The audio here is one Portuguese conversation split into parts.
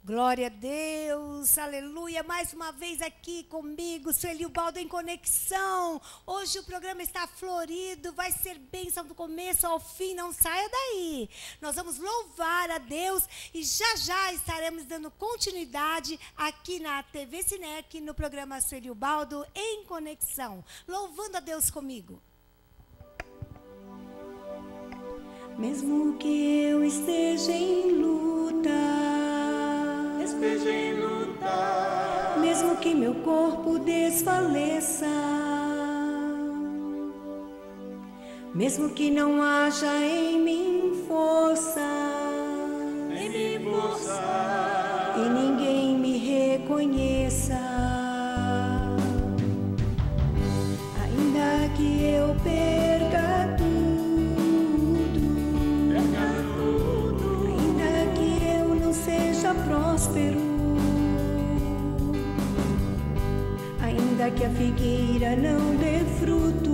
Glória a Deus, aleluia, mais uma vez aqui comigo, Sueli Ubaldo em Conexão. Hoje o programa está florido, vai ser bênção do começo ao fim, não saia daí. Nós vamos louvar a Deus e já estaremos dando continuidade aqui na TV Cinec, no programa Sueli Ubaldo em Conexão. Louvando a Deus comigo. Mesmo que eu esteja em luta, mesmo que meu corpo desfaleça, mesmo que não haja em mim força, e ninguém me reconheça, ainda que eu perca tudo, ainda que eu não seja próspero, ainda que a figueira não dê frutos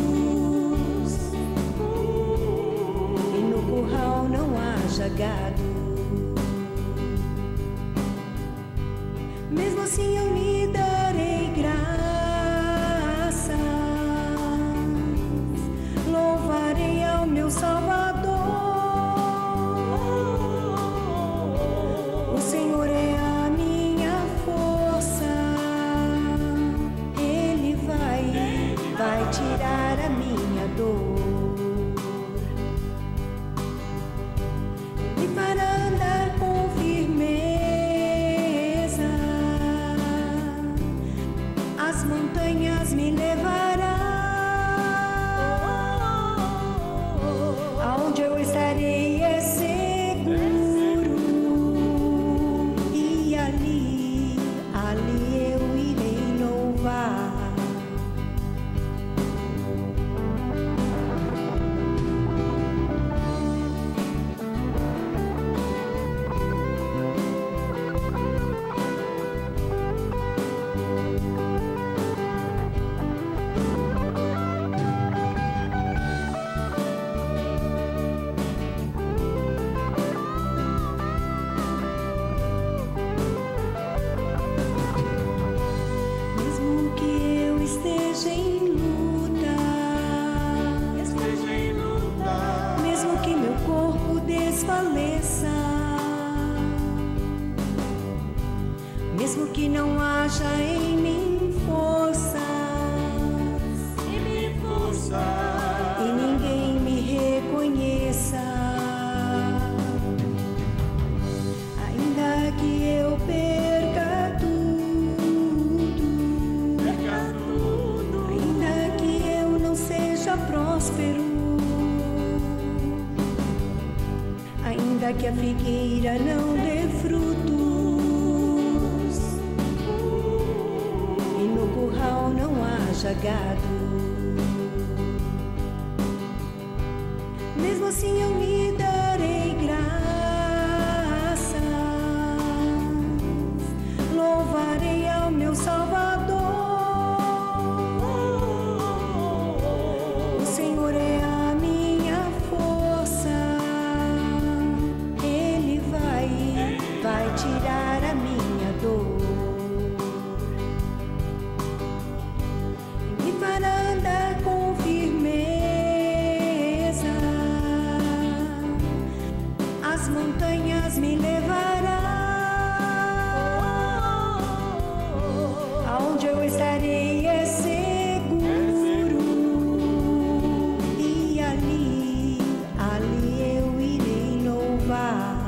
e no curral não haja gado, mesmo assim eu lhe darei graças, louvarei ao meu Salvador. O Senhor é a minha força, Ele vai tirar a minha dor, e para andar com firmeza as montanhas me levará, aonde eu estarei é seguro, e ali eu irei louvar. Mesmo que eu esteja em luta, mesmo que meu corpo desfaleça, mesmo que não haja em mim forças, e ninguém me reconheça, ainda que eu perca tudo, ainda que eu não seja próspero, ainda que a figueira não dê frutos e no curral não haja gado, mesmo assim eu lhe darei graças, louvarei ao meu Salvador. O Senhor é a minha força, Ele vai tirar a minha dor, e para andar com firmeza as montanhas me levará, aonde eu estarei é seguro, e ali eu irei louvar.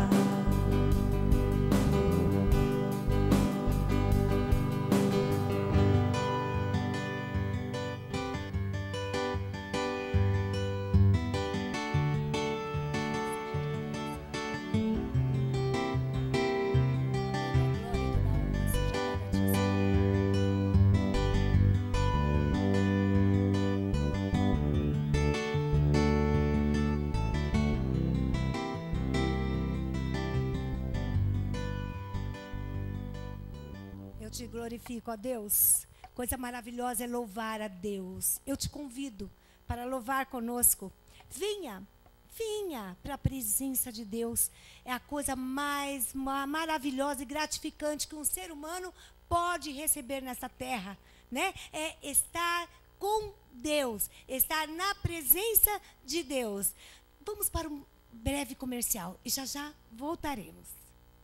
Eu te glorifico, ó Deus. Coisa maravilhosa é louvar a Deus. Eu te convido para louvar conosco. Venha, Venha para a presença de Deus. É a coisa mais maravilhosa e gratificante que um ser humano pode receber nessa terra, né? É estar com Deus, estar na presença de Deus. Vamos para um breve comercial e já já voltaremos.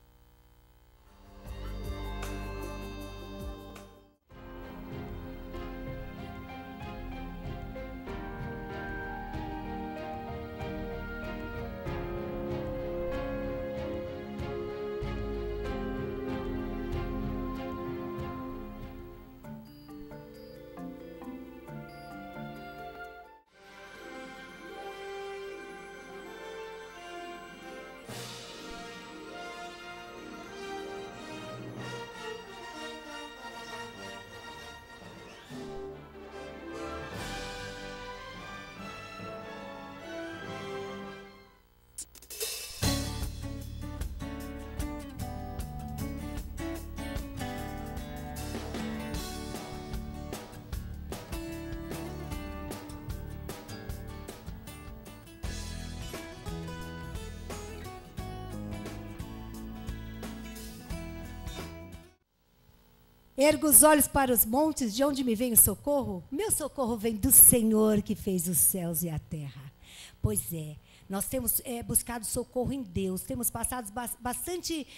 Ergo os olhos para os montes, de onde me vem o socorro? Meu socorro vem do Senhor que fez os céus e a terra. Pois é, nós temos buscado socorro em Deus, temos passado bastante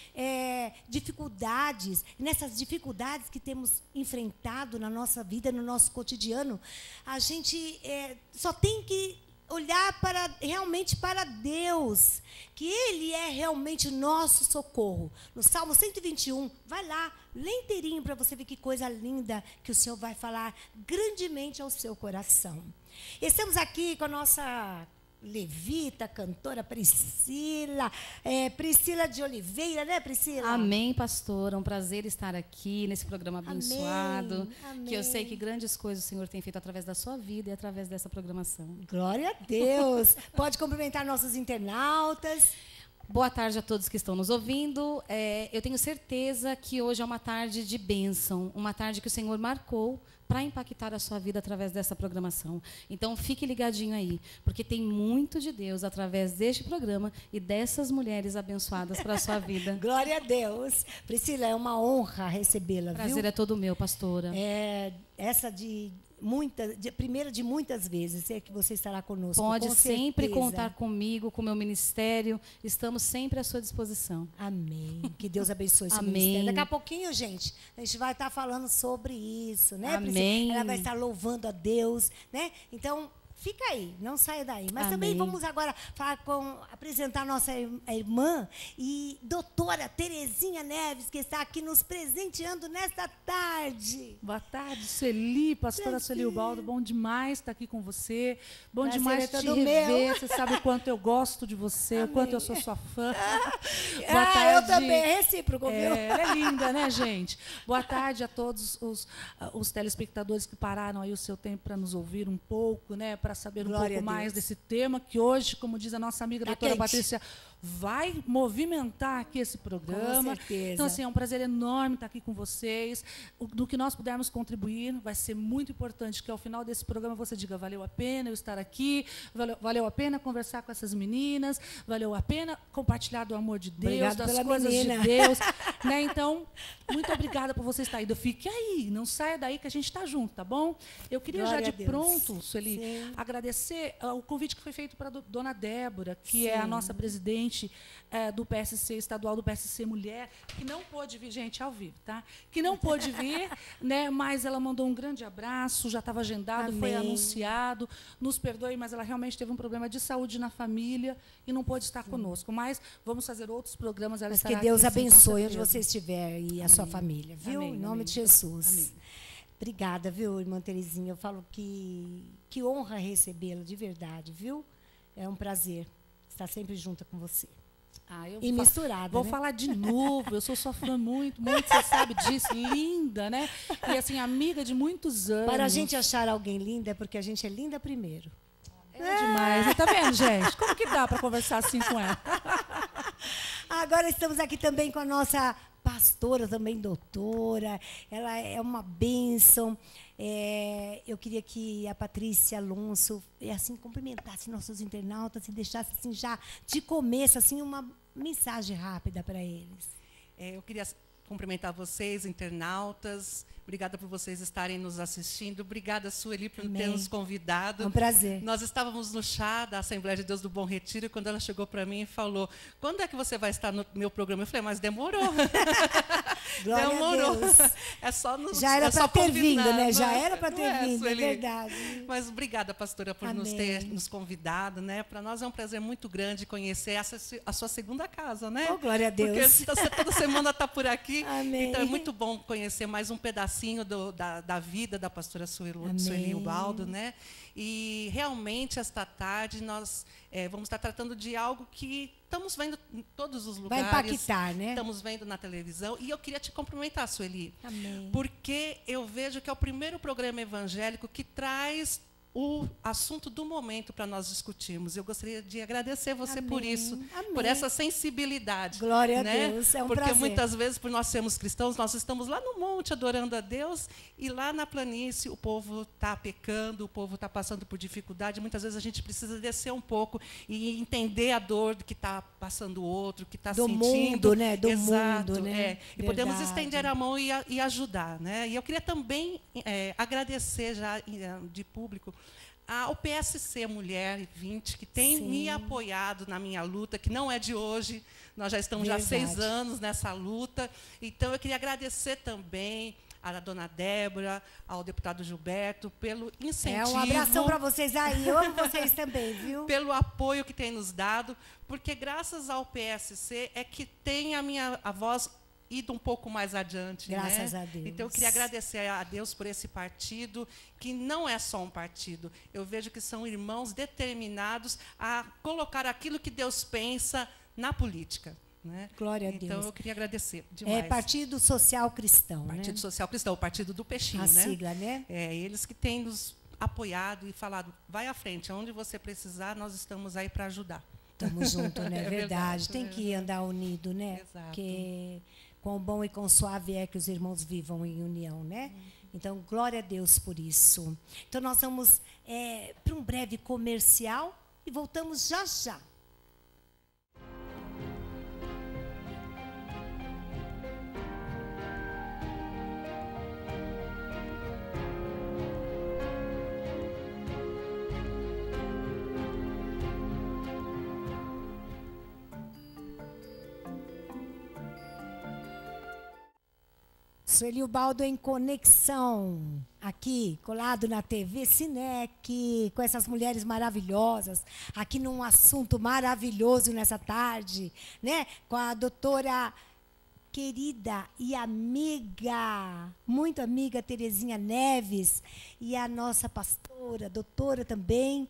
dificuldades. Nessas dificuldades que temos enfrentado na nossa vida, no nosso cotidiano, a gente só tem que olhar realmente para Deus, que Ele é realmente o nosso socorro. No Salmo 121, vai lá, lê inteirinho para você ver que coisa linda que o Senhor vai falar grandemente ao seu coração. Estamos aqui com a nossa levita, cantora Priscila, Priscila de Oliveira, né, Priscila? Amém, pastora. Um prazer estar aqui nesse programa abençoado. Amém. Que eu sei que grandes coisas o Senhor tem feito através da sua vida e através dessa programação. Glória a Deus. Pode cumprimentar nossos internautas. Boa tarde a todos que estão nos ouvindo. Eu tenho certeza que hoje é uma tarde de bênção, uma tarde que o Senhor marcou para impactar a sua vida através dessa programação. Então, fique ligadinho aí, porque tem muito de Deus através deste programa e dessas mulheres abençoadas para a sua vida. Glória a Deus. Priscila, é uma honra recebê-la, viu? Prazer é todo meu, pastora. Essa primeira de muitas vezes é que você estará conosco. Pode com sempre certeza. contar comigo, com o meu ministério. Estamos sempre à sua disposição. Amém. Que Deus abençoe esse Amém. ministério. Daqui a pouquinho, gente, a gente vai estar falando sobre isso, né, Amém. Priscila? Ela vai estar louvando a Deus, né? Então, fica aí, não saia daí. Mas Amém. também vamos agora apresentar nossa irmã e doutora Terezinha Neves, que está aqui nos presenteando nesta tarde. Boa tarde, Sueli, pastora Sueli Ubaldo, bom demais estar aqui com você, bom Prazer demais é te todo rever, meu. você sabe o quanto eu gosto de você, o quanto eu sou sua fã. Boa tarde. Eu também, é recíproco, viu? Ela é linda, né, gente? Boa tarde a todos os telespectadores que pararam aí o seu tempo para nos ouvir um pouco, né, para saber Glória um pouco a mais Deus. desse tema, que hoje, como diz a nossa amiga Tá doutora quente. Patrícia, vai movimentar aqui esse programa. Com certeza. Então, assim, é um prazer enorme estar aqui com vocês. Do que nós pudermos contribuir, vai ser muito importante que ao final desse programa você diga: valeu a pena eu estar aqui, valeu a pena conversar com essas meninas, valeu a pena compartilhar do amor de Deus, Obrigado das pela coisas menina. de Deus. Né? Então, muito obrigada por você estar aí. Fique aí, não saia daí que a gente está junto, tá bom? Eu queria Glória já a de Deus. pronto, Sueli, Sim. agradecer o convite que foi feito para a dona Débora, que é a Sim. nossa presidente do PSC estadual, do PSC Mulher, que não pôde vir, gente, ao vivo, tá? Que não pôde vir, né? Mas ela mandou um grande abraço, já estava agendado, foi Amém. anunciado. Nos perdoe, mas ela realmente teve um problema de saúde na família e não pôde estar conosco. Mas vamos fazer outros programas. Ela Mas estará que Deus aqui, sim, com abençoe onde certeza. você estiver e a sua família, viu? Amém, Em nome amém. de Jesus. Amém. Obrigada, viu, irmã Terezinha? Eu falo que honra recebê-la, de verdade, viu? É um prazer estar sempre junto com você. Eu E vou misturada, Vou né? falar de novo, eu sou sua fã muito, você sabe disso, linda, né? E assim, amiga de muitos anos. Para a gente achar alguém linda, é porque a gente é linda primeiro. É demais, né? Tá vendo, gente? Como que dá para conversar assim com ela? Agora estamos aqui também com a nossa pastora também, doutora. Ela é uma bênção. Eu queria que a Patrícia Alonso assim cumprimentasse nossos internautas e deixasse assim já de começo assim uma mensagem rápida para eles. Eu queria cumprimentar vocês, internautas. Obrigada por vocês estarem nos assistindo. Obrigada, Sueli, por ter nos convidado. É um prazer. Nós estávamos no chá da Assembleia de Deus do Bom Retiro, e quando ela chegou para mim e falou, quando é que você vai estar no meu programa? Eu falei, mas demorou. Glória demorou. A Deus. É só nos Já era para ter vindo, né? Já não, era para ter vindo, Sueli? é verdade. Mas obrigada, pastora, por nos ter nos convidado, né? Para nós é um prazer muito grande conhecer a sua segunda casa, né? Oh, glória a Deus. Porque você toda semana está por aqui. Amém. Então é muito bom conhecer mais um pedacinho da vida da pastora Sueli Ubaldo, né? E realmente esta tarde nós vamos estar tratando de algo que estamos vendo em todos os lugares. Vai impactar, né? Estamos vendo na televisão. E eu queria te cumprimentar, Sueli. Amém. Porque eu vejo que é o primeiro programa evangélico que traz o assunto do momento para nós discutirmos. Eu gostaria de agradecer você por isso, por essa sensibilidade. Glória né? a Deus, é um Porque prazer. muitas vezes, por nós sermos cristãos, nós estamos lá no monte adorando a Deus e lá na planície o povo está pecando, o povo está passando por dificuldade. Muitas vezes a gente precisa descer um pouco e entender a dor que está passando o outro, que está sentindo. Do mundo, né? Do Exato, mundo, né? E podemos estender a mão e ajudar, né? E eu queria também agradecer já de público ao PSC Mulher 20, que tem me apoiado na minha luta, que não é de hoje, nós já estamos já 6 anos nessa luta. Então, eu queria agradecer também à dona Débora, ao deputado Gilberto, pelo incentivo. Um abração para vocês aí, eu amo vocês também, viu? Pelo apoio que tem nos dado, porque graças ao PSC é que tem a voz ido um pouco mais adiante. Graças a Deus. Então, eu queria agradecer a Deus por esse partido, que não é só um partido. Eu vejo que são irmãos determinados a colocar aquilo que Deus pensa na política. Né? Glória a Deus. Então, eu queria agradecer demais. Partido Social Cristão. Partido Social Cristão, o partido do peixinho. A sigla, né? Eles que têm nos apoiado e falado, vai à frente, onde você precisar, nós estamos aí para ajudar. Estamos juntos, né? É verdade. Tem que andar unido, né? Exato. Porque quão bom e quão suave é que os irmãos vivam em união, né? Então, glória a Deus por isso. Então, nós vamos para um breve comercial e voltamos já já. Sueli Ubaldo em conexão, aqui, colado na TV Cinec, com essas mulheres maravilhosas, aqui num assunto maravilhoso nessa tarde, né? Com a doutora querida e amiga, muito amiga, Terezinha Neves, e a nossa pastora, doutora também,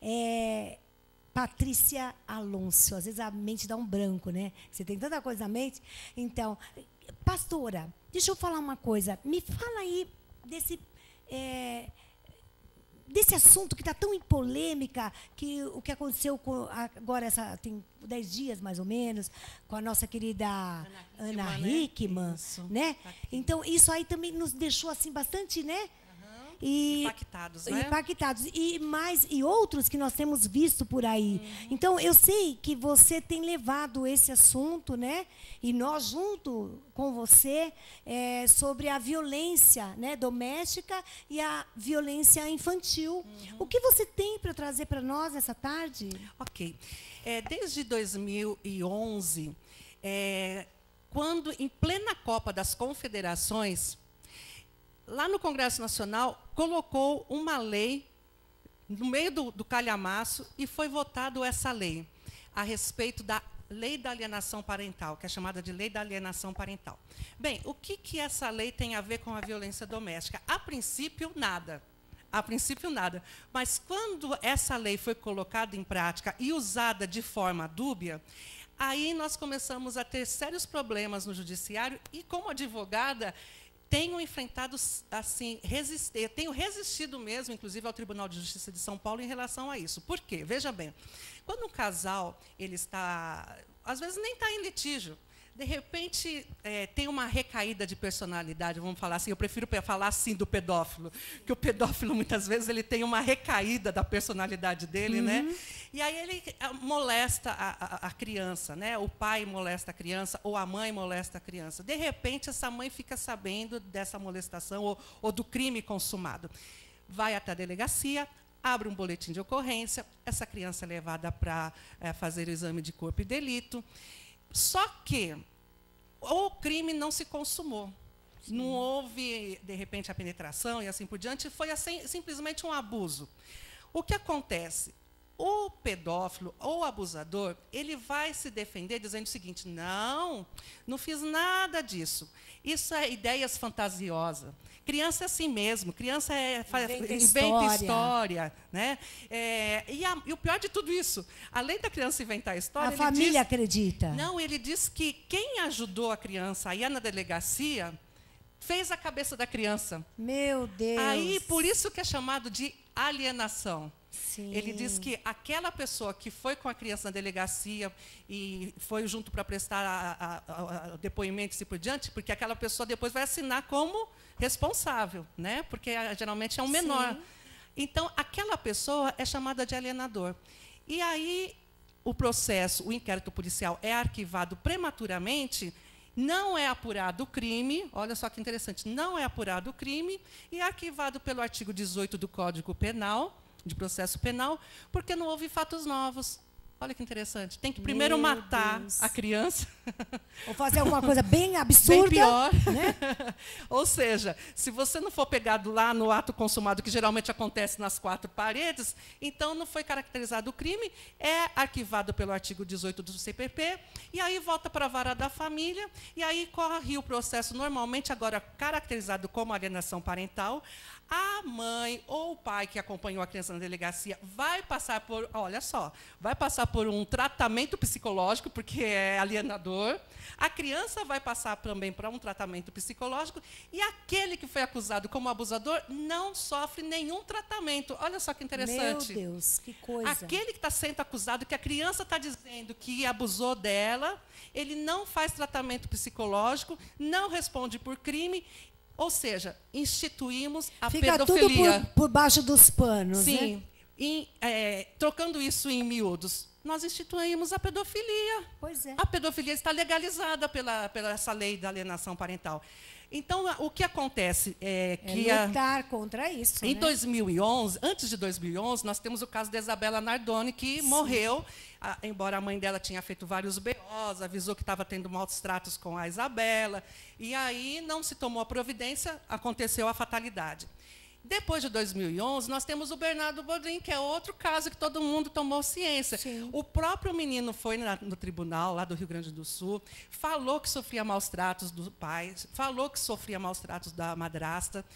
Patrícia Alonso. Às vezes a mente dá um branco, né? Você tem tanta coisa na mente. Então, pastora, deixa eu falar uma coisa. Me fala aí desse assunto que está tão em polêmica, que o que aconteceu agora, tem 10 dias mais ou menos, com a nossa querida Ana Hickman, né? Então, isso aí também nos deixou assim bastante, né? Impactados, né? Impactados. E outros que nós temos visto por aí. Então, eu sei que você tem levado esse assunto, né? E nós, junto com você, sobre a violência, né, doméstica e a violência infantil. O que você tem para trazer para nós essa tarde? Ok. Desde 2011, quando, em plena Copa das Confederações, lá no Congresso Nacional, colocou uma lei no meio do calhamaço e foi votado essa lei a respeito da Lei da Alienação Parental, que é chamada de Lei da Alienação Parental. Bem, o que essa lei tem a ver com a violência doméstica? A princípio, nada. A princípio, nada. Mas, quando essa lei foi colocada em prática e usada de forma dúbia, aí nós começamos a ter sérios problemas no judiciário e, como advogada, tenho enfrentado, assim, tenho resistido mesmo, inclusive, ao Tribunal de Justiça de São Paulo em relação a isso. Por quê? Veja bem, quando um casal ele está, às vezes nem está em litígio, de repente, tem uma recaída de personalidade, vamos falar assim. Eu prefiro falar assim do pedófilo, que o pedófilo, muitas vezes, ele tem uma recaída da personalidade dele, né? E aí ele molesta a criança, né? O pai molesta a criança, ou a mãe molesta a criança. De repente, essa mãe fica sabendo dessa molestação ou do crime consumado. Vai até a delegacia, abre um boletim de ocorrência, essa criança é levada para fazer o exame de corpo e delito. Só que o crime não se consumou. Sim. Não houve, de repente, a penetração e assim por diante, foi assim, simplesmente um abuso. O que acontece? O pedófilo ou o abusador, ele vai se defender dizendo o seguinte: não fiz nada disso. Isso é ideias fantasiosas. Criança é assim mesmo, criança inventa história. Né? E o pior de tudo isso, além da criança inventar a história... A família acredita. Não, ele diz que quem ajudou a criança a ir na delegacia fez a cabeça da criança. Meu Deus! Aí, por isso que é chamado de alienação. Sim. Ele diz que aquela pessoa que foi com a criança na delegacia e foi junto para prestar depoimento e assim por diante, porque aquela pessoa depois vai assinar como responsável, né? Porque geralmente é um menor. Sim. Então, aquela pessoa é chamada de alienador. E aí, o inquérito policial é arquivado prematuramente, não é apurado o crime, olha só que interessante, não é apurado o crime e é arquivado pelo artigo 18 do Código Penal, de processo penal, porque não houve fatos novos. Olha que interessante. Tem que primeiro matar a criança. Ou fazer alguma coisa bem absurda. Bem pior. Né? Ou seja, se você não for pegado lá no ato consumado, que geralmente acontece nas 4 paredes, então não foi caracterizado o crime, é arquivado pelo artigo 18 do CPP, e aí volta para a vara da família, e aí corre o processo normalmente agora caracterizado como alienação parental. A mãe ou o pai que acompanhou a criança na delegacia vai passar por, olha só, vai passar por um tratamento psicológico, porque é alienador. A criança vai passar também por um tratamento psicológico e aquele que foi acusado como abusador não sofre nenhum tratamento. Olha só que interessante. Meu Deus, que coisa. Aquele que está sendo acusado, que a criança está dizendo que abusou dela, ele não faz tratamento psicológico, não responde por crime. Ou seja, instituímos a pedofilia. Fica tudo por baixo dos panos. Sim. Né? Trocando isso em miúdos, nós instituímos a pedofilia. Pois é. A pedofilia está legalizada pela essa lei da alienação parental. Então, o que acontece é que... lutar contra isso. Em 2011, antes de 2011, nós temos o caso da Isabela Nardoni, que morreu, embora a mãe dela tinha feito vários BOs, avisou que estava tendo maus tratos com a Isabela, e aí não se tomou a providência, aconteceu a fatalidade. Depois de 2011, nós temos o Bernardo Bodrim, que é outro caso que todo mundo tomou ciência. Sim. O próprio menino foi no tribunal, lá do Rio Grande do Sul, falou que sofria maus tratos do pai, falou que sofria maus tratos da madrasta.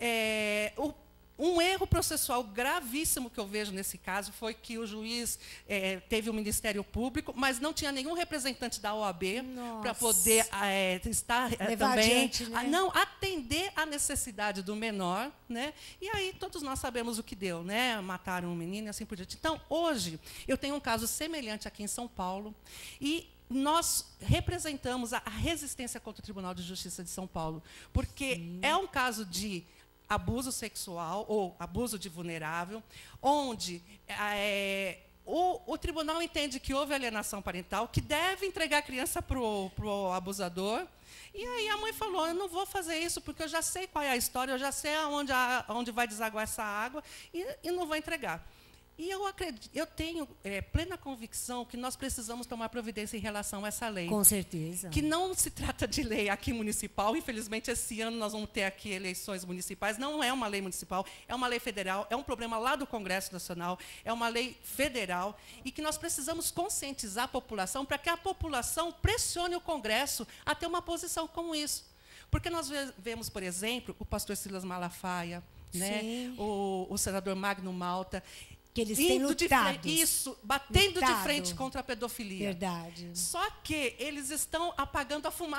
Um erro processual gravíssimo que eu vejo nesse caso foi que o juiz teve o Ministério Público, mas não tinha nenhum representante da OAB para poder estar também atender à necessidade do menor, né? E aí todos nós sabemos o que deu, né? Mataram um menino e assim por diante. Então, hoje, eu tenho um caso semelhante aqui em São Paulo e nós representamos a resistência contra o Tribunal de Justiça de São Paulo, porque é um caso de abuso sexual ou abuso de vulnerável, onde o tribunal entende que houve alienação parental, que deve entregar a criança para o abusador. E aí a mãe falou, eu não vou fazer isso, porque eu já sei qual é a história, eu já sei aonde vai desaguar essa água, e não vou entregar. E eu tenho plena convicção que nós precisamos tomar providência em relação a essa lei. Com certeza. Que não se trata de lei aqui municipal. Infelizmente, esse ano nós vamos ter aqui eleições municipais. Não é uma lei municipal, é uma lei federal. É um problema lá do Congresso Nacional. É uma lei federal. E que nós precisamos conscientizar a população para que a população pressione o Congresso a ter uma posição como isso. Porque nós vemos, por exemplo, o pastor Silas Malafaia, né? O senador Magno Malta, que eles têm lutado. Batendo de frente contra a pedofilia. Verdade. Só que eles estão apagando a fumaça.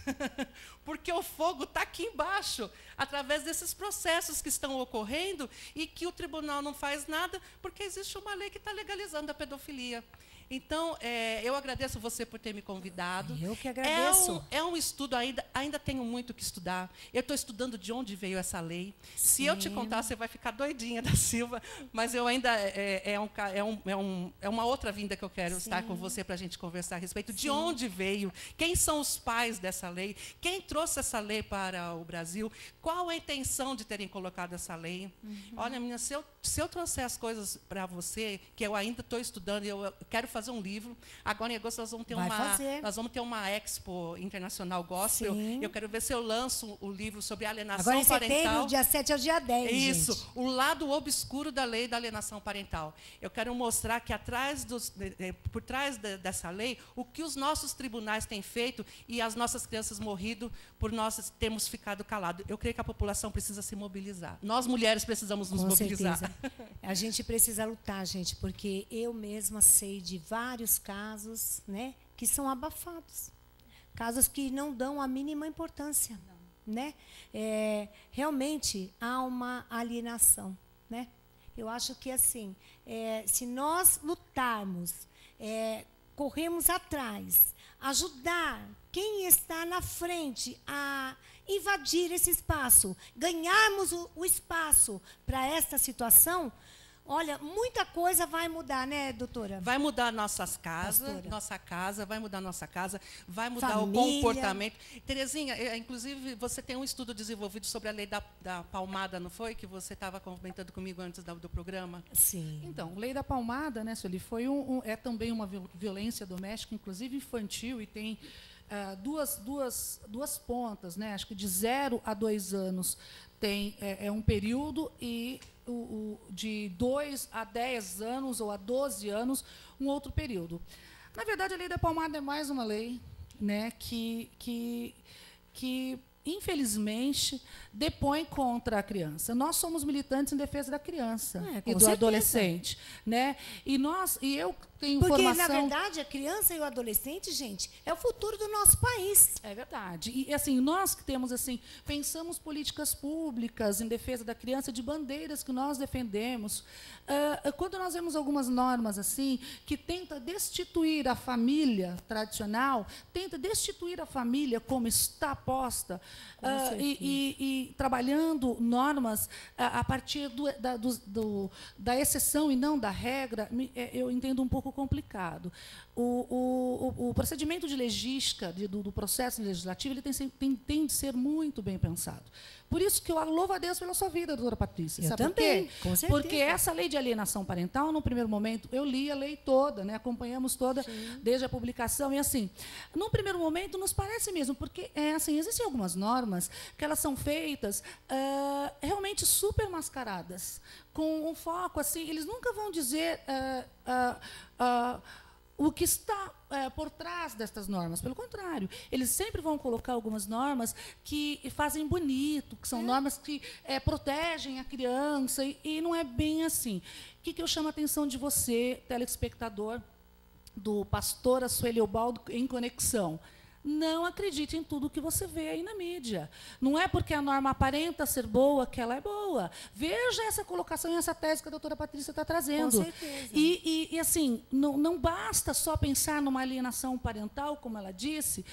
Porque o fogo está aqui embaixo, através desses processos que estão ocorrendo e que o tribunal não faz nada, porque existe uma lei que está legalizando a pedofilia. Então, eu agradeço você por ter me convidado. Eu que agradeço. É um estudo, ainda tenho muito que estudar. Eu estou estudando de onde veio essa lei. Sim. Se eu te contar, você vai ficar doidinha da Silva, mas eu ainda é uma outra vinda que eu quero estar com você para a gente conversar a respeito de onde veio, quem são os pais dessa lei, quem trouxe essa lei para o Brasil, qual a intenção de terem colocado essa lei. Olha, menina, se eu trouxer as coisas para você, que eu ainda estou estudando, eu quero fazer um livro. Agora, em agosto, nós vamos ter uma Expo Internacional Gospel. Sim. Eu quero ver se eu lanço o livro sobre alienação parental. Agora, em setembro, dia 7 ao dia 10, Isso, gente. O lado obscuro da lei da alienação parental. Eu quero mostrar que por trás dessa lei, o que os nossos tribunais têm feito e as nossas crianças morrido por nós termos ficado calados. Eu creio que a população precisa se mobilizar. Nós, mulheres, precisamos nos mobilizar. Certeza. A gente precisa lutar, gente, porque eu mesma sei de vários casos, né, que são abafados. Casos que não dão a mínima importância. Né? Realmente há uma alienação. Né? Eu acho que, assim, se nós lutarmos, corrermos atrás, ajudar quem está na frente a invadir esse espaço, ganharmos o espaço para esta situação, olha, muita coisa vai mudar, né, doutora? Vai mudar nossas casas, Pastora. nossa casa, vai mudar nossa casa, vai mudar Família. o comportamento. Terezinha, inclusive, você tem um estudo desenvolvido sobre a lei da palmada, não foi? Que você estava comentando comigo antes do programa? Sim. Então, lei da palmada, né, Sueli, é também uma violência doméstica, inclusive infantil, e tem duas pontas, né? Acho que de 0 a 2 anos tem um período, e de 2 a 10 anos ou a 12 anos, um outro período. Na verdade, a lei da palmada é mais uma lei, né, que infelizmente, depõe contra a criança. Nós somos militantes em defesa da criança e do certeza. Adolescente, né? E eu tenho Porque, formação... na verdade, a criança e o adolescente, gente, é o futuro do nosso país. É verdade. E, assim, nós que temos, assim, pensamos políticas públicas em defesa da criança, de bandeiras que nós defendemos. Quando nós vemos algumas normas, assim, que tenta destituir a família tradicional, tenta destituir a família como está posta, e trabalhando normas a partir da exceção e não da regra, eu entendo um pouco complicado. O procedimento de legística do processo legislativo, ele tem de ser muito bem pensado. Por isso que eu louvo a Deus pela sua vida, doutora Patrícia. Sabe também, por quê? com certeza. Porque essa lei de alienação parental, no primeiro momento, eu li a lei toda, né? Acompanhamos toda, sim, desde a publicação, e assim, num primeiro momento, nos parece mesmo, porque assim, existem algumas normas que elas são feitas realmente super mascaradas, com um foco, assim, eles nunca vão dizer o que está por trás destas normas. Pelo contrário, eles sempre vão colocar algumas normas que fazem bonito, que são normas que protegem a criança, e não é bem assim. O que eu chamo a atenção de você, telespectador do Pastora Sueli Ubaldo em Conexão? Não acredite em tudo que você vê aí na mídia. Não é porque a norma aparenta ser boa que ela é boa. Veja essa colocação e essa tese que a doutora Patrícia está trazendo. Com certeza. E assim, não basta só pensar numa alienação parental, como ela disse,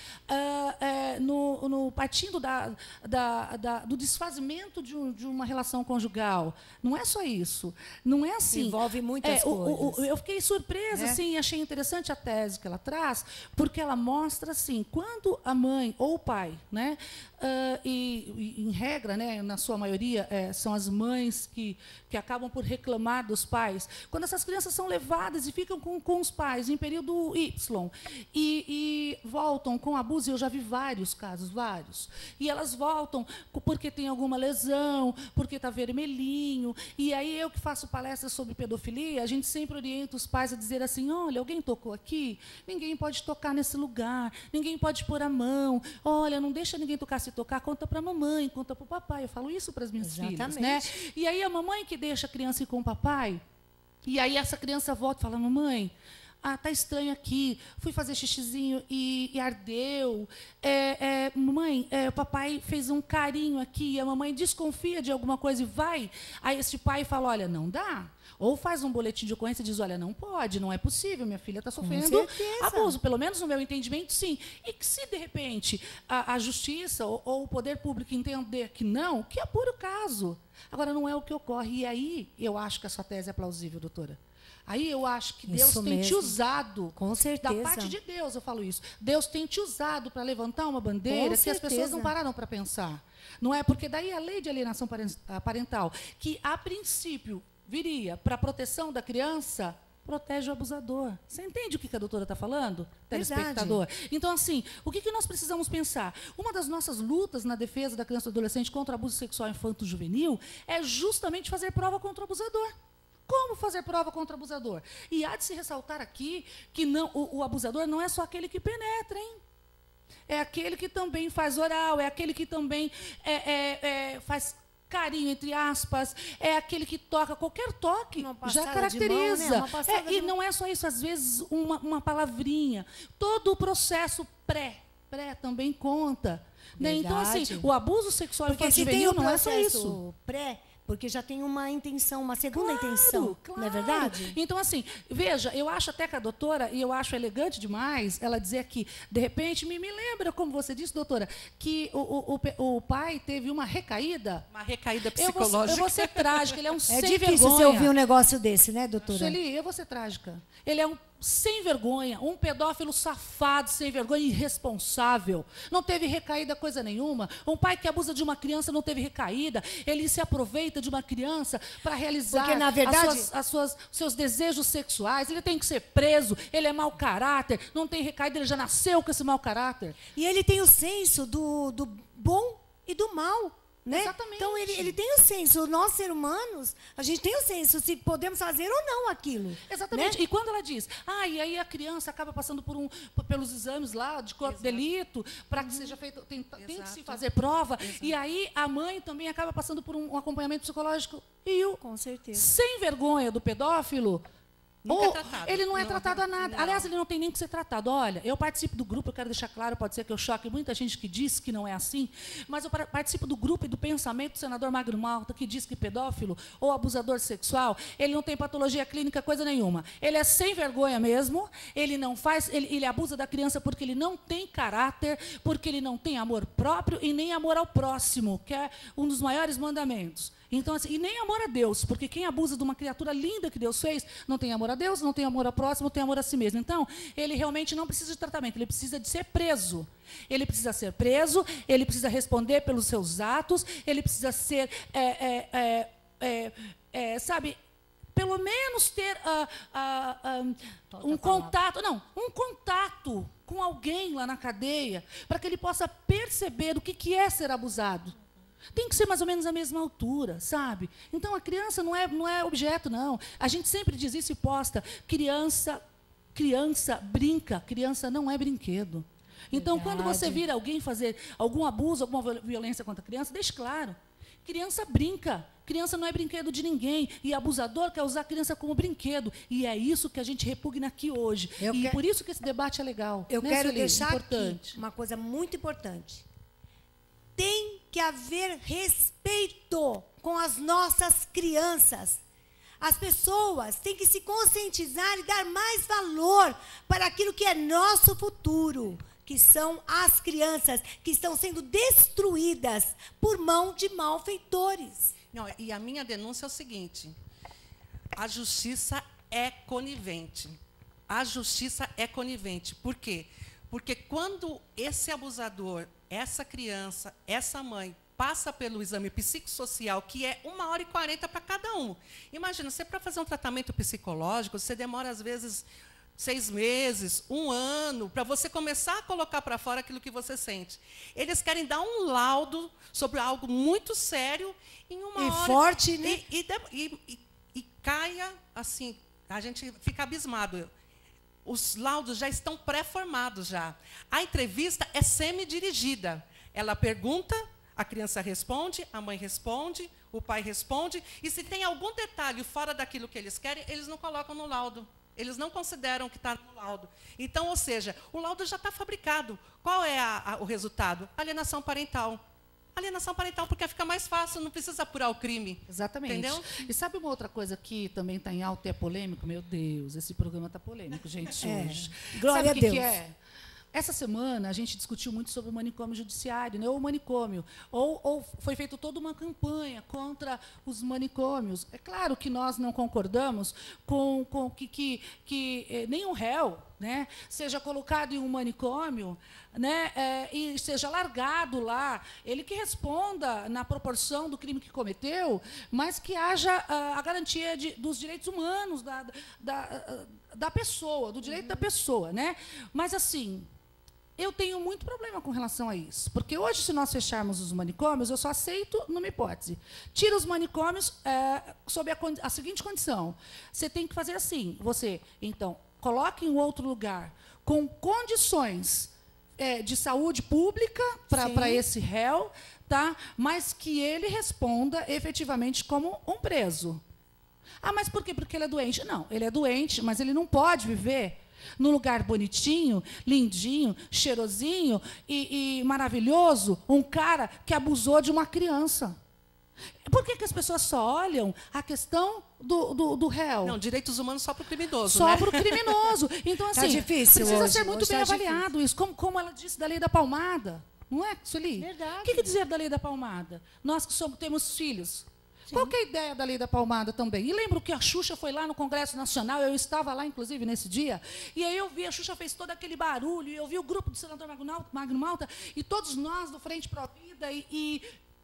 partindo do desfazimento de uma relação conjugal. Não é só isso. Não é assim. Envolve muitas coisas. Eu fiquei surpresa, assim, achei interessante a tese que ela traz, porque ela mostra, assim, quando a mãe ou o pai, né, e em regra, né, na sua maioria, são as mães que acabam por reclamar dos pais, quando essas crianças são levadas e ficam com os pais em período Y e voltam com abuso, eu já vi vários casos, vários, e elas voltam porque tem alguma lesão, porque está vermelhinho, e aí eu que faço palestras sobre pedofilia, a gente sempre orienta os pais a dizer assim, olha, alguém tocou aqui? Ninguém pode tocar nesse lugar, ninguém pode pôr a mão, olha, não deixa ninguém tocar, se tocar, conta para a mamãe, conta para o papai. Eu falo isso para as minhas filhas, né? E aí a mamãe que deixa a criança ir com o papai, e aí essa criança volta e fala, mamãe, tá estranho aqui, fui fazer xixizinho e ardeu. Mãe, o papai fez um carinho aqui, e a mamãe desconfia de alguma coisa e vai. Aí esse pai fala, olha, não dá. Ou faz um boletim de ocorrência e diz, olha, não pode, não é possível, minha filha está sofrendo abuso. Pelo menos no meu entendimento, sim. E que se, de repente, a justiça ou o poder público entender que não, que apure o caso. Agora, não é o que ocorre. E aí, eu acho que a sua tese é plausível, doutora. Aí eu acho que Deus tem te usado, com certeza, da parte de Deus, eu falo isso. Deus tem te usado para levantar uma bandeira que as pessoas não pararam para pensar. Não é? Porque daí a lei de alienação parental, que a princípio viria para a proteção da criança, protege o abusador. Você entende o que a doutora está falando, telespectador? Então, assim, o que nós precisamos pensar? Uma das nossas lutas na defesa da criança e do adolescente contra o abuso sexual infanto-juvenil é justamente fazer prova contra o abusador. Como fazer prova contra o abusador? E há de se ressaltar aqui que não, o abusador não é só aquele que penetra, hein? É aquele que também faz oral, é aquele que também faz carinho, entre aspas, é aquele que toca, qualquer toque já caracteriza. Mão, né? E não é só isso, às vezes uma palavrinha. Todo o processo pré também conta. Né? Então, assim, o abuso sexual infanto-juvenil não é só isso. Porque já tem uma intenção, uma segunda intenção, não é verdade? Então, assim, veja, eu acho até que a doutora, e eu acho elegante demais, ela dizer que, de repente, me lembra, como você disse, doutora, que o pai teve uma recaída. Uma recaída psicológica. Eu vou ser trágica, ele é um sem vergonha. É difícil você ouvir um negócio desse, né, doutora? Sueli, eu vou ser trágica. Ele é um sem vergonha, um pedófilo safado, sem vergonha, irresponsável. Não teve recaída coisa nenhuma. Um pai que abusa de uma criança não teve recaída. Ele se aproveita de uma criança para realizar porque, na verdade, seus desejos sexuais. Ele tem que ser preso, ele é mau caráter, não tem recaída, ele já nasceu com esse mau caráter. E ele tem o senso do bom e do mal. Né? Exatamente. Então, ele tem o senso. Nós, seres humanos, a gente tem o senso se podemos fazer ou não aquilo. Exatamente. Né? E quando ela diz, e aí a criança acaba passando pelos exames lá de corpo de delito, para que seja feito, tem que se fazer prova, e aí a mãe também acaba passando por um acompanhamento psicológico. E com certeza. Sem vergonha do pedófilo, ele não é tratado a nada. Não. Aliás, ele não tem nem que ser tratado. Olha, eu participo do grupo, eu quero deixar claro, pode ser que eu choque muita gente que diz que não é assim, mas eu participo do grupo e do pensamento do senador Magno Malta, que diz que pedófilo ou abusador sexual, ele não tem patologia clínica, coisa nenhuma. Ele é sem vergonha mesmo, ele não faz, ele abusa da criança porque ele não tem caráter, porque ele não tem amor próprio e nem amor ao próximo, que é um dos maiores mandamentos. Então, assim, e nem amor a Deus, porque quem abusa de uma criatura linda que Deus fez, não tem amor a Deus, não tem amor ao próximo, não tem amor a si mesmo. Então, ele realmente não precisa de tratamento, ele precisa de ser preso. Ele precisa ser preso, ele precisa responder pelos seus atos, ele precisa ser, sabe, pelo menos ter um contato com alguém lá na cadeia, para que ele possa perceber o que é ser abusado. Tem que ser mais ou menos a mesma altura, sabe? Então, a criança não é objeto, não. A gente sempre diz isso e posta. Criança brinca, criança não é brinquedo. Então, quando você vira alguém fazer algum abuso, alguma violência contra a criança, deixe claro. Criança brinca. Criança não é brinquedo de ninguém. E abusador quer usar a criança como brinquedo. E é isso que a gente repugna aqui hoje. Por isso que esse debate é legal. Eu quero deixar aqui uma coisa muito importante. Tem que haver respeito com as nossas crianças. As pessoas têm que se conscientizar e dar mais valor para aquilo que é nosso futuro, que são as crianças que estão sendo destruídas por mão de malfeitores. Não, e a minha denúncia é o seguinte: a justiça é conivente. A justiça é conivente. Por quê? Porque quando esse abusador, essa criança, essa mãe, passa pelo exame psicossocial, que é 1h40 para cada um. Imagina, você para fazer um tratamento psicológico, você demora, às vezes, 6 meses, 1 ano, para você começar a colocar para fora aquilo que você sente. Eles querem dar um laudo sobre algo muito sério em 1 hora. E forte, né? E caia, assim, a gente fica abismado. Os laudos já estão pré-formados já. A entrevista é semi-dirigida. Ela pergunta, a criança responde, a mãe responde, o pai responde, e se tem algum detalhe fora daquilo que eles querem, eles não colocam no laudo. Eles não consideram o que está no laudo. Então, ou seja, o laudo já está fabricado. Qual é o resultado? Alienação parental. Alienação parental, porque fica mais fácil, não precisa apurar o crime. Exatamente. Entendeu? E sabe uma outra coisa que também está em alta e é polêmico? Meu Deus, esse programa está polêmico, gente, hoje. Glória sabe a Deus. Que é? Essa semana a gente discutiu muito sobre o manicômio judiciário, né? O manicômio. Ou foi feita toda uma campanha contra os manicômios. É claro que nós não concordamos com que nenhum réu, né, seja colocado em um manicômio, né, e seja largado lá. Ele que responda na proporção do crime que cometeu, mas que haja a garantia dos direitos humanos da pessoa, do direito da pessoa, né? Mas assim, eu tenho muito problema com relação a isso. Porque hoje, se nós fecharmos os manicômios, eu só aceito numa hipótese. Tira os manicômios sob a seguinte condição. Você tem que fazer assim. Você, então, coloque em outro lugar com condições de saúde pública para esse réu, tá? Mas que ele responda efetivamente como um preso. Ah, mas por quê? Porque ele é doente. Não, ele é doente, mas ele não pode viver num lugar bonitinho, lindinho, cheirosinho e maravilhoso, um cara que abusou de uma criança. Por que as pessoas só olham a questão do réu? Não, direitos humanos só para o criminoso, só né? para o criminoso. Então, assim, difícil precisa hoje, ser muito hoje bem tá avaliado isso. Como ela disse da lei da palmada. Não é, Sueli? Verdade. O que dizer da lei da palmada? Nós que temos filhos. Qual que é a ideia da lei da palmada também? E lembro que a Xuxa foi lá no Congresso Nacional, eu estava lá, inclusive, nesse dia, e aí eu vi, a Xuxa fez todo aquele barulho, e eu vi o grupo do senador Magno Malta, e todos nós do Frente Pro Vida e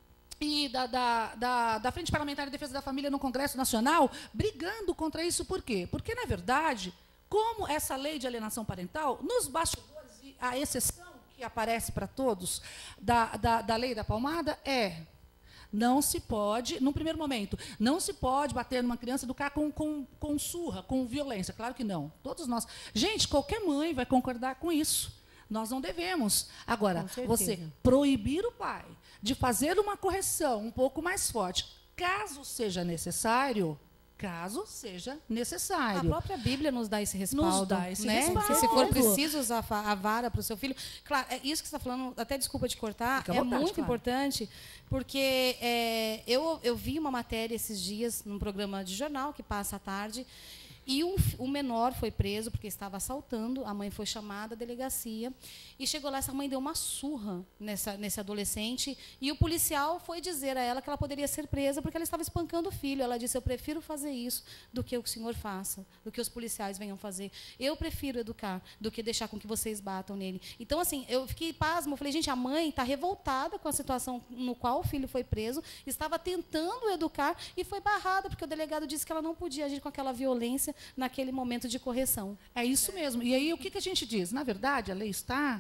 da Frente Parlamentar de Defesa da Família no Congresso Nacional, brigando contra isso. Por quê? Porque, na verdade, como essa lei de alienação parental, nos bastidores, e a exceção que aparece para todos da lei da palmada não se pode, num primeiro momento, não se pode bater numa criança, educar com surra, com violência. Claro que não. Todos nós. Gente, qualquer mãe vai concordar com isso. Nós não devemos. Agora, você proibir o pai de fazer uma correção um pouco mais forte, caso seja necessário. A própria Bíblia nos dá esse respaldo. Nos dá esse né? respaldo. Que se for preciso usar a vara para o seu filho. Claro, isso que você está falando, até desculpa te cortar, Fica à vontade, muito claro. importante, porque eu vi uma matéria esses dias num programa de jornal que passa à tarde. E o menor foi preso porque estava assaltando, a mãe foi chamada à delegacia, e chegou lá, essa mãe deu uma surra nesse adolescente, e o policial foi dizer a ela que ela poderia ser presa porque ela estava espancando o filho. Ela disse, eu prefiro fazer isso do que o senhor faça, do que os policiais venham fazer. Eu prefiro educar do que deixar com que vocês batam nele. Então, assim, eu fiquei pasmo, eu falei, gente, a mãe está revoltada com a situação no qual o filho foi preso, estava tentando educar e foi barrada, porque o delegado disse que ela não podia agir com aquela violência naquele momento de correção. É isso mesmo. E aí, o que a gente diz? Na verdade, a lei está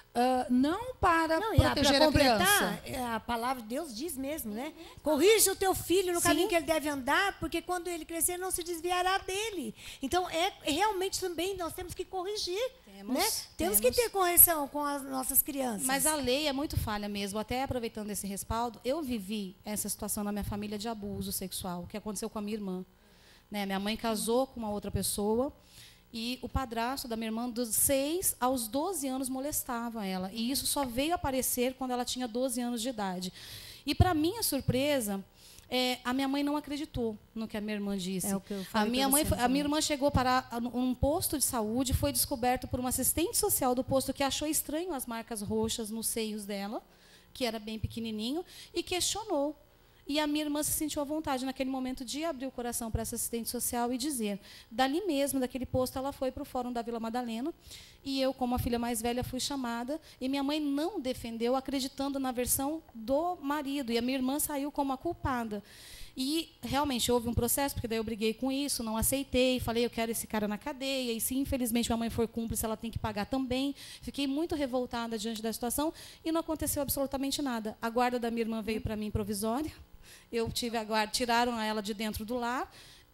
não para proteger pra a criança. A palavra de Deus diz mesmo, né? Corrija o teu filho no caminho que ele deve andar, porque quando ele crescer não se desviará dele. Então, realmente também nós temos que corrigir. Temos que ter correção com as nossas crianças. Mas a lei é muito falha mesmo. Até aproveitando esse respaldo, eu vivi essa situação na minha família de abuso sexual, que aconteceu com a minha irmã. Né? Minha mãe casou com uma outra pessoa e o padrasto da minha irmã, dos 6 aos 12 anos, molestava ela. E isso só veio aparecer quando ela tinha 12 anos de idade. E, para minha surpresa, a minha mãe não acreditou no que a minha irmã disse. É o que eu falei A minha irmã chegou para um posto de saúde, foi descoberto por uma assistente social do posto que achou estranho as marcas roxas nos seios dela, que era bem pequenininho, e questionou. E a minha irmã se sentiu à vontade, naquele momento, de abrir o coração para essa assistente social e dizer. Dali mesmo, daquele posto, ela foi para o Fórum da Vila Madalena, e eu, como a filha mais velha, fui chamada, e minha mãe não defendeu, acreditando na versão do marido, e a minha irmã saiu como a culpada. E, realmente, houve um processo, porque daí eu briguei com isso, não aceitei, falei, eu quero esse cara na cadeia, e se, infelizmente, minha mãe for cúmplice, ela tem que pagar também. Fiquei muito revoltada diante da situação, e não aconteceu absolutamente nada. A guarda da minha irmã veio para mim provisória, eu tive a guarda, tiraram ela de dentro do lar,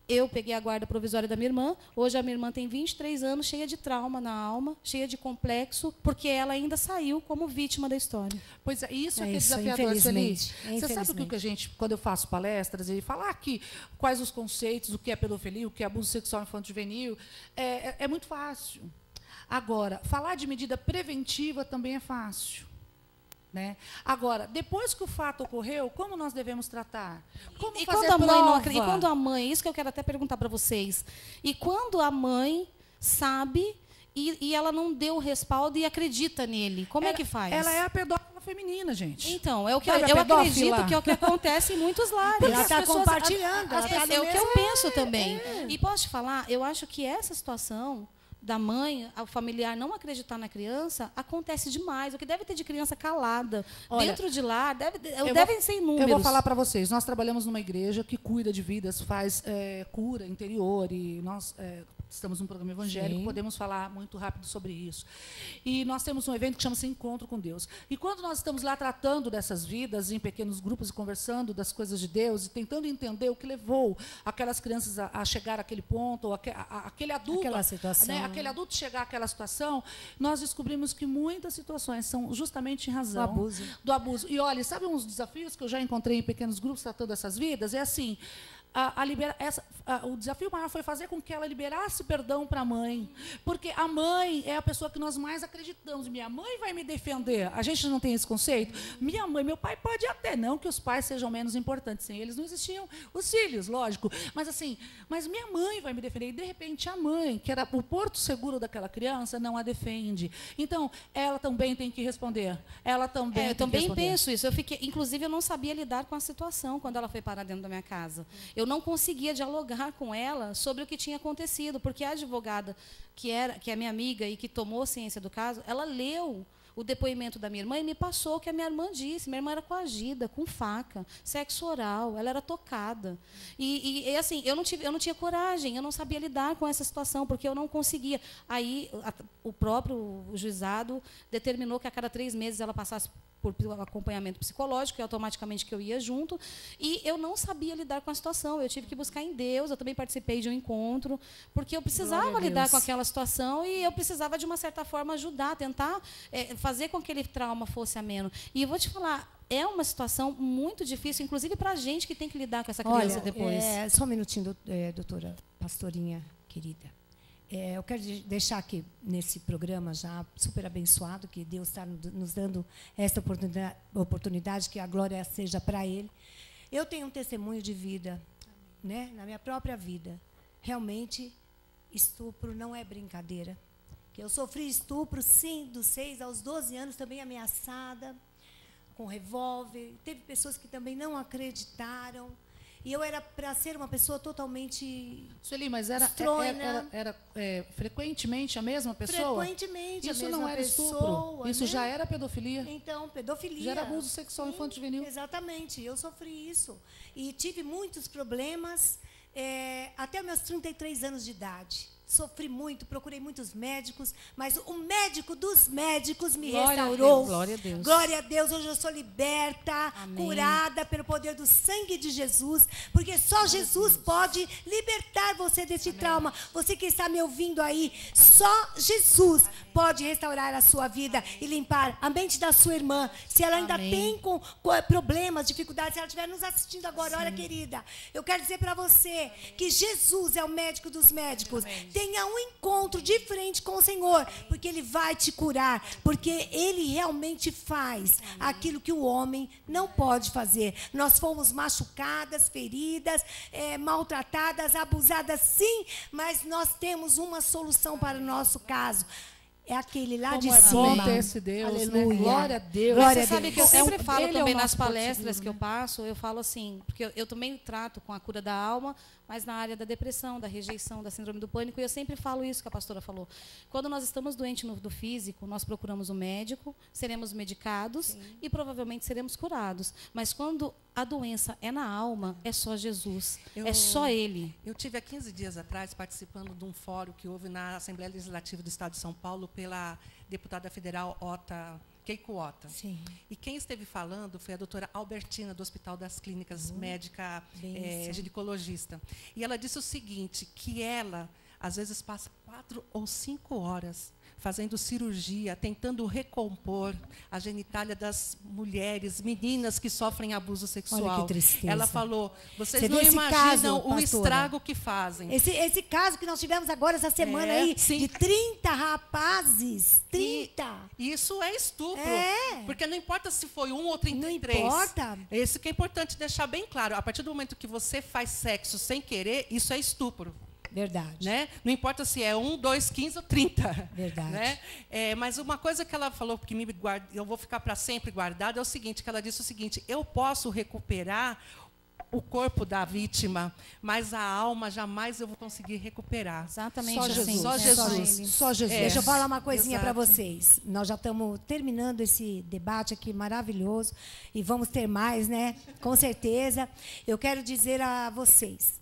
eu peguei a guarda provisória da minha irmã. Hoje a minha irmã tem 23 anos, cheia de trauma na alma, cheia de complexo, porque ela ainda saiu como vítima da história. Pois é, isso é isso, desafiador, Sueli. infelizmente. Você sabe o que a gente, quando eu faço palestras, e falar aqui quais os conceitos, o que é pedofilia, o que é abuso sexual infanto-juvenil, é muito fácil. Agora, falar de medida preventiva também é fácil. Né? Agora, depois que o fato ocorreu, como nós devemos tratar? Como E fazer quando a mãe não prova? acredita, e quando a mãe, isso que eu quero até perguntar para vocês. E quando a mãe sabe e ela não deu o respaldo e acredita nele, como é que faz? Ela é a pedófila feminina, gente. Então, é o que Sabe, eu a pedófila? acredito que é o que acontece em muitos lares. Ela está compartilhando. Ela tá É o que eu penso também. E posso te falar, eu acho que essa situação da mãe, o familiar não acreditar na criança, acontece demais. O que deve ter de criança calada dentro de lá, devem ser inúmeros. Eu vou falar para vocês. Nós trabalhamos numa igreja que cuida de vidas, faz cura interior, e nós estamos num programa evangélico, podemos falar muito rápido sobre isso. E nós temos um evento que chama-se Encontro com Deus. E quando nós estamos lá tratando dessas vidas, em pequenos grupos, e conversando das coisas de Deus, e tentando entender o que levou aquelas crianças a chegar àquele ponto, ou aquele adulto, aquela situação, né, aquele adulto chegar àquela situação, nós descobrimos que muitas situações são justamente em razão do abuso. E olha, sabe uns desafios que eu já encontrei em pequenos grupos tratando dessas vidas? É assim, o desafio maior foi fazer com que ela liberasse perdão para a mãe, porque a mãe é a pessoa que nós mais acreditamos. Minha mãe vai me defender. A gente não tem esse conceito? Minha mãe, meu pai pode até não que os pais sejam menos importantes. Sem eles não existiam os filhos, lógico. Mas assim, mas minha mãe vai me defender. E de repente a mãe, que era o porto seguro daquela criança, não a defende. Então, ela também tem que responder. Ela também eu também responder. penso isso. Inclusive, eu não sabia lidar com a situação quando ela foi parar dentro da minha casa. Eu não conseguia dialogar com ela sobre o que tinha acontecido, porque a advogada, que é minha amiga e que tomou ciência do caso, ela leu o depoimento da minha irmã e me passou o que a minha irmã disse. Minha irmã era coagida, com faca, sexo oral, ela era tocada. E assim, eu não tinha coragem, eu não sabia lidar com essa situação, porque eu não conseguia. Aí, o próprio juizado determinou que a cada 3 meses ela passasse por acompanhamento psicológico, e automaticamente que eu ia junto, e eu não sabia lidar com a situação. Eu tive que buscar em Deus. Eu também participei de um encontro, porque eu precisava lidar com aquela situação, e eu precisava, de uma certa forma, ajudar, tentar fazer com que aquele trauma fosse ameno. E eu vou te falar, é uma situação muito difícil, inclusive para a gente que tem que lidar com essa criança depois. Só um minutinho, doutora Pastorinha querida. Eu quero deixar aqui, nesse programa já super abençoado, que Deus está nos dando essa oportunidade, que a glória seja para Ele. Eu tenho um testemunho de vida, né, na minha própria vida. Realmente, estupro não é brincadeira. Eu sofri estupro, sim, dos 6 aos 12 anos, também ameaçada, com revólver. Teve pessoas que também não acreditaram. E eu era para ser uma pessoa totalmente Sueli, mas era frequentemente a mesma pessoa? Frequentemente Isso a mesma não era pessoa, estupro. Isso né? já era pedofilia. Então, pedofilia. Já era abuso sexual infanto-juvenil. Exatamente, eu sofri isso. E tive muitos problemas até meus 33 anos de idade. Sofri muito, procurei muitos médicos, mas o médico dos médicos me restaurou. Glória a Deus. Glória a Deus, hoje eu sou liberta, Amém. curada pelo poder do sangue de Jesus, porque só Jesus pode libertar você desse trauma. Você que está me ouvindo aí, só Jesus pode restaurar a sua vida e limpar a mente da sua irmã. Se ela ainda tem com problemas, dificuldades, se ela estiver nos assistindo agora, olha, querida, eu quero dizer para você que Jesus é o médico dos médicos. Tenha um encontro de frente com o Senhor, porque Ele vai te curar, porque Ele realmente faz aquilo que o homem não pode fazer. Nós fomos machucadas, feridas, maltratadas, abusadas, sim, mas nós temos uma solução para o nosso caso. É aquele lá de cima. Bom ter esse Deus, Aleluia. né? Glória a Deus. Você sabe que eu sempre falo Ele é o também nas nosso porto palestras seguro, que eu passo, eu falo assim, porque eu também trato com a cura da alma, mas na área da depressão, da rejeição, da síndrome do pânico, e eu sempre falo isso que a pastora falou. Quando nós estamos doentes do físico, nós procuramos um médico, seremos medicados e provavelmente seremos curados. Mas quando a doença é na alma, é só Jesus, é só Ele. Eu tive há 15 dias atrás participando de um fórum que houve na Assembleia Legislativa do Estado de São Paulo pela deputada federal Ota Queicuota. Sim. E quem esteve falando foi a doutora Albertina, do Hospital das Clínicas, médica ginecologista. E ela disse o seguinte, que ela, às vezes, passa 4 ou 5 horas fazendo cirurgia, tentando recompor a genitália das mulheres, meninas que sofrem abuso sexual. Olha que tristeza. Ela falou, vocês Você não vê esse imaginam caso, o pastora? estrago que fazem. Esse caso que nós tivemos agora, essa semana aí, sim. de 30 rapazes. 30. E isso é estupro. É. Porque não importa se foi 1 ou 33. Não importa. Isso que é importante deixar bem claro. A partir do momento que você faz sexo sem querer, isso é estupro. Verdade. Né? Não importa se é 1, 2, 15 ou 30. Verdade. Né? Mas uma coisa que ela falou, que eu vou ficar para sempre guardada, é o seguinte, que ela disse o seguinte, eu posso recuperar o corpo da vítima, mas a alma jamais eu vou conseguir recuperar. Exatamente Só assim. Jesus. Só É Jesus. ele. Só Jesus. Deixa eu falar uma coisinha para Exato. vocês. Nós já estamos terminando esse debate aqui maravilhoso e vamos ter mais, né? Com certeza. Eu quero dizer a vocês,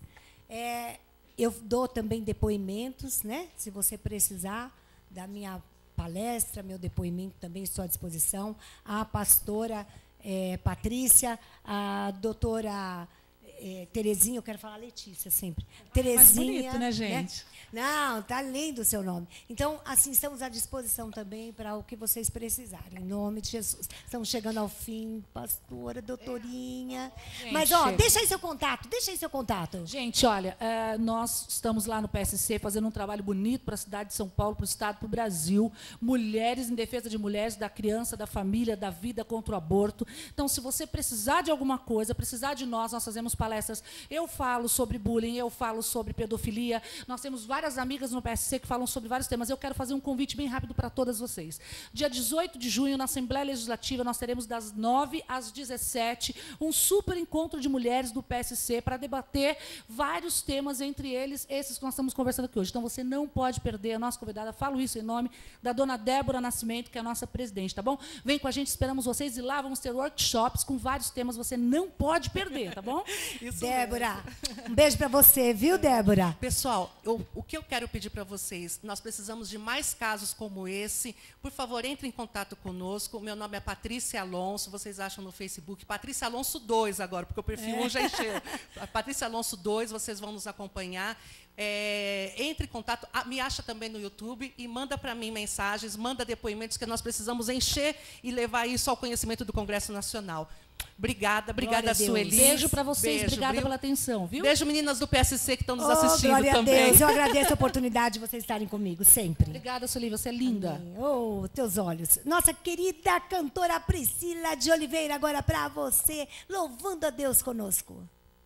eu dou também depoimentos, né? Se você precisar da minha palestra, meu depoimento também estou à disposição. A pastora Patrícia, a doutora Terezinha, eu quero falar Letícia sempre. Terezinha. bonito, né, gente? Não, tá lindo o seu nome. Então, assim, estamos à disposição também para o que vocês precisarem. Em nome de Jesus. Estamos chegando ao fim, pastora, doutorinha. Gente, Mas, ó, chega. deixa aí seu contato. Gente, olha, nós estamos lá no PSC fazendo um trabalho bonito para a cidade de São Paulo, para o estado, para o Brasil. Mulheres em defesa de mulheres, da criança, da família, da vida contra o aborto. Então, se você precisar de alguma coisa, precisar de nós fazemos palestras. Eu falo sobre bullying, eu falo sobre pedofilia. Nós temos várias amigas no PSC que falam sobre vários temas. Eu quero fazer um convite bem rápido para todas vocês. Dia 18 de junho, na Assembleia Legislativa, nós teremos das 9 às 17 um super encontro de mulheres do PSC para debater vários temas, entre eles esses que nós estamos conversando aqui hoje. Então, você não pode perder a nossa convidada. Falo isso em nome da dona Débora Nascimento, que é a nossa presidente, tá bom? Vem com a gente, esperamos vocês e lá vamos ter workshops com vários temas. Você não pode perder, tá bom? Isso Débora, um beijo para você, viu, Débora? Pessoal, o que eu quero pedir para vocês, nós precisamos de mais casos como esse. Por favor, entre em contato conosco. Meu nome é Patrícia Alonso, vocês acham no Facebook. Patrícia Alonso 2 agora, porque o perfil 1 já encheu. Patrícia Alonso 2, vocês vão nos acompanhar. Entre em contato, me acha também no YouTube e manda para mim mensagens, manda depoimentos, que nós precisamos encher e levar isso ao conhecimento do Congresso Nacional. Obrigada, Glória a Deus. Sueli. Beijo para vocês, Beijo, obrigada viu? pela atenção, viu? Beijo, meninas do PSC que estão nos Oh, assistindo glória também. a Deus. Eu agradeço a oportunidade de vocês estarem comigo, sempre. Obrigada, Sueli, você é linda. Oh, teus olhos. Nossa querida cantora Priscila de Oliveira, agora para você, louvando a Deus conosco.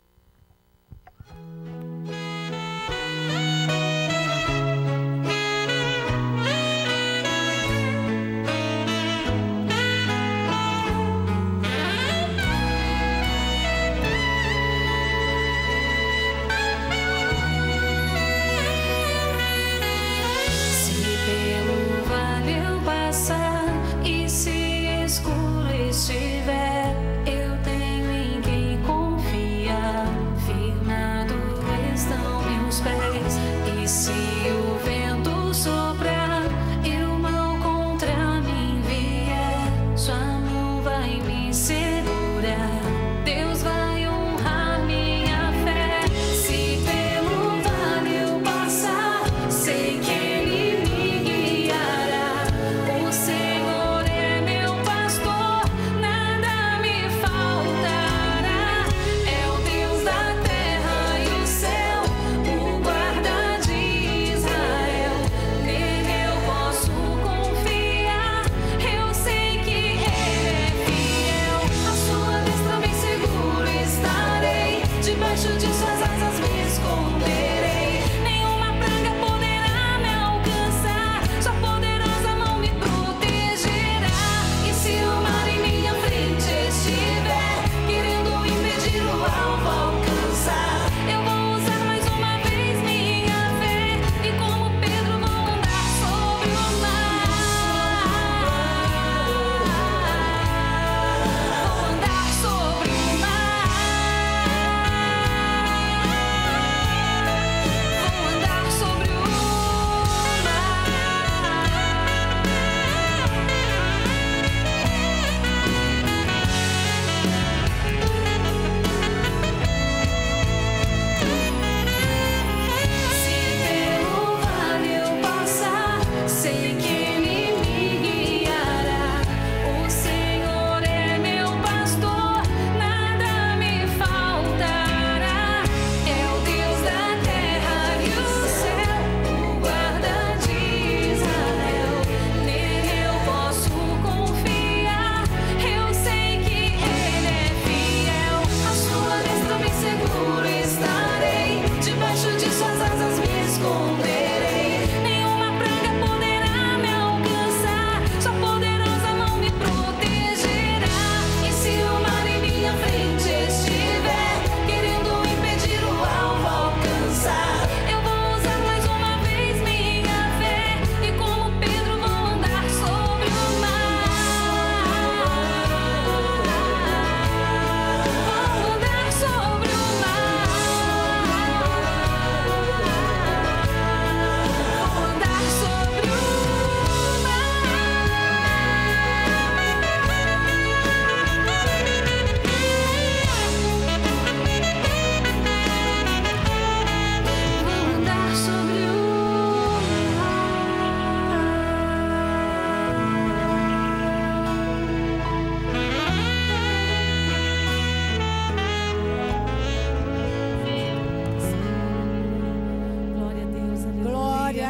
Pelo vale eu passar e se escuro estiver, eu tenho em quem confiar, firmado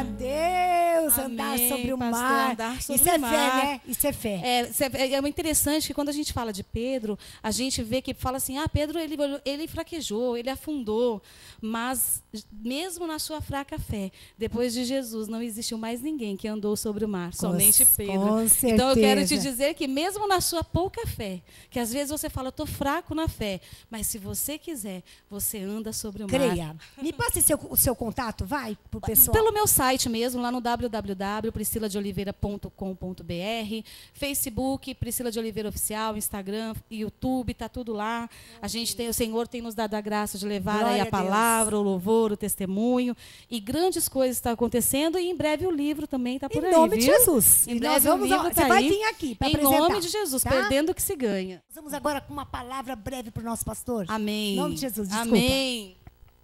a Deus, andar Amém, sobre o pastor, mar. andar sobre Isso é o mar. fé, né? Isso é fé. É interessante que quando a gente fala de Pedro, a gente vê que fala assim, Pedro ele fraquejou, ele afundou, mas mesmo na sua fraca fé, depois de Jesus, não existiu mais ninguém que andou sobre o mar, somente Pedro. Com certeza. Então eu quero te dizer que mesmo na sua pouca fé, que às vezes você fala, eu estou fraco na fé, mas se você quiser, você anda sobre o mar. Creia. Me passe o seu contato, vai, pro pessoal. Pelo meu site mesmo, lá no www.prisciladeoliveira.com.br, Facebook, Priscila de Oliveira Oficial, Instagram, YouTube, tá tudo lá. A gente tem, o Senhor tem nos dado a graça de levar Glória aí a a palavra, o louvor, o testemunho, e grandes coisas estão acontecendo, e em breve o livro também está por aí, Em nome de viu? Jesus. Em E breve nós vamos, o livro você tá vai aí. vir aqui para Em apresentar. nome de Jesus, tá? perdendo o que se ganha. Vamos agora com uma palavra breve para o nosso pastor. Amém. Em nome de Jesus, desculpa. Amém.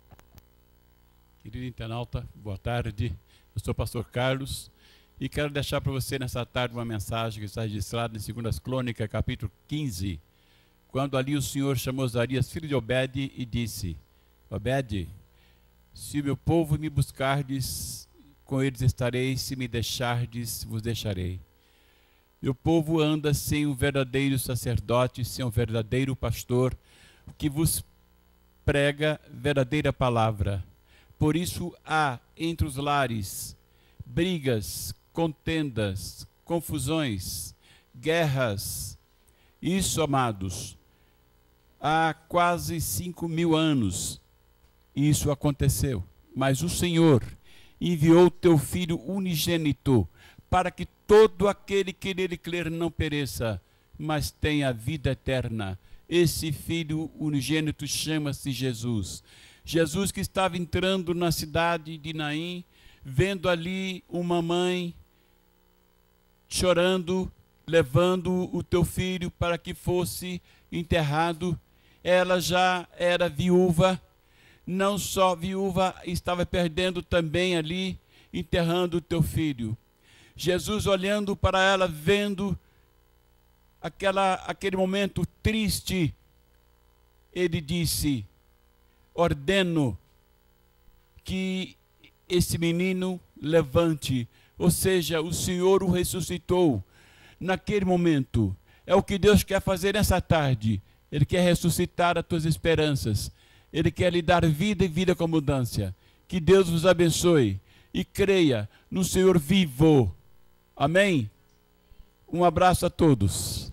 Querido internauta, boa tarde. Eu sou o pastor Carlos e quero deixar para você nessa tarde uma mensagem que está registrada em 2 Crônicas, capítulo 15, quando ali o Senhor chamou Zarias, filho de Obed, e disse: Obed, se o meu povo me buscardes, com eles estarei, se me deixardes, vos deixarei. Meu povo anda sem um verdadeiro sacerdote, sem um verdadeiro pastor, que vos prega verdadeira palavra. Por isso há entre os lares brigas, contendas, confusões, guerras. Isso, amados, há quase 5.000 anos isso aconteceu. Mas o Senhor enviou teu Filho unigênito para que todo aquele que nele crer não pereça, mas tenha vida eterna. Esse Filho unigênito chama-se Jesus. Jesus que estava entrando na cidade de Naim, vendo ali uma mãe chorando, levando o teu filho para que fosse enterrado. Ela já era viúva, não só viúva, estava perdendo também ali, enterrando o teu filho. Jesus olhando para ela, vendo aquele momento triste, ele disse: ordeno que esse menino levante. Ou seja, o Senhor o ressuscitou naquele momento. É o que Deus quer fazer nessa tarde. Ele quer ressuscitar as tuas esperanças. Ele quer lhe dar vida e vida com abundância. Que Deus vos abençoe e creia no Senhor vivo. Amém? Um abraço a todos.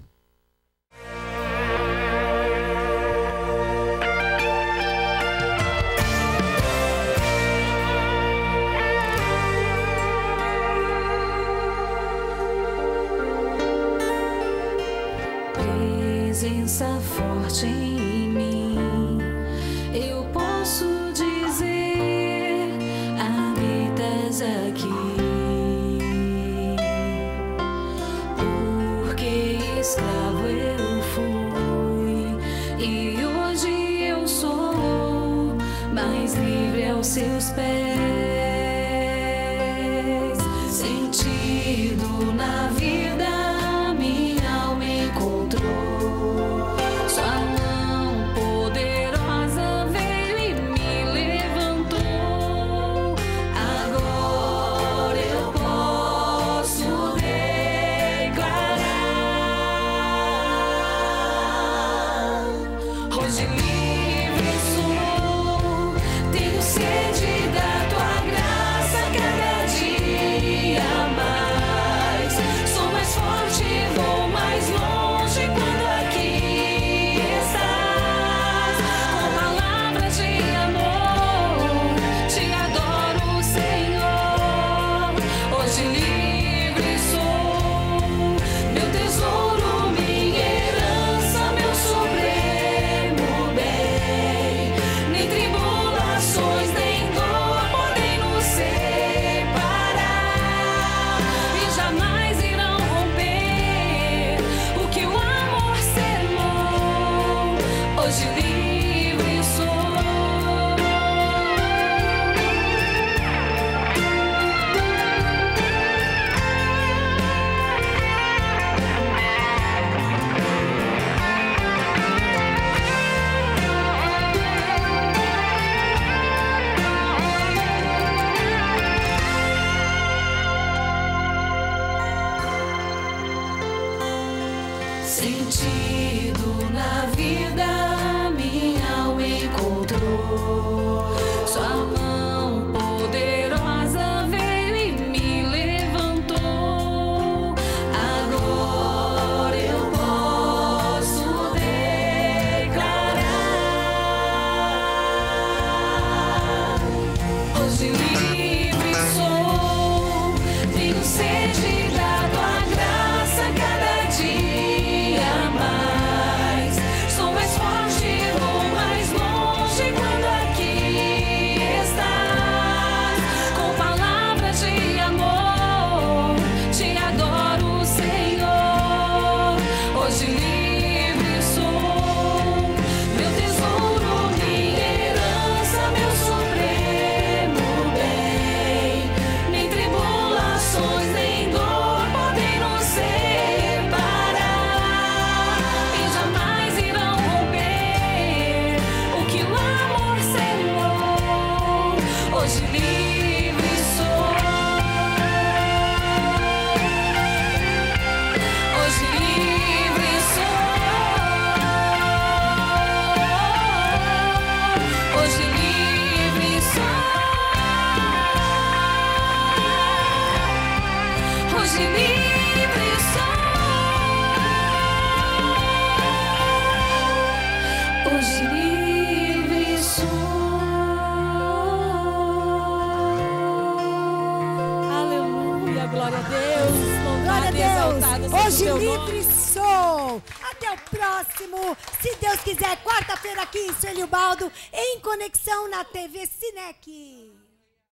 Presença forte em mim, eu posso dizer, habitas aqui, porque Sentido na vida minha alma encontrou. Sua mão poderosa veio e me levantou. Agora eu posso declarar: hoje livre sou, tenho sede da tua graça cada dia mais. Sou mais forte, vou mais longe quando aqui estás. Com palavras de amor, te adoro, Senhor. Hoje livre sou, meu tesouro, minha herança, meu supremo bem. Nem tribulações, nem dor podem nos separar, e jamais irão romper o que o amor selou. Hoje livre sou. Hoje livre sou. Hoje livre sou. Hoje livre sou. Hoje livre sou. Aleluia, glória a Deus. Glória a Louvado e exaltado Deus. seja o Hoje teu nome. livre sou. Até o próximo. Se Deus quiser, quarta-feira aqui em Sueli Ubaldo, em conexão na TV Cinec.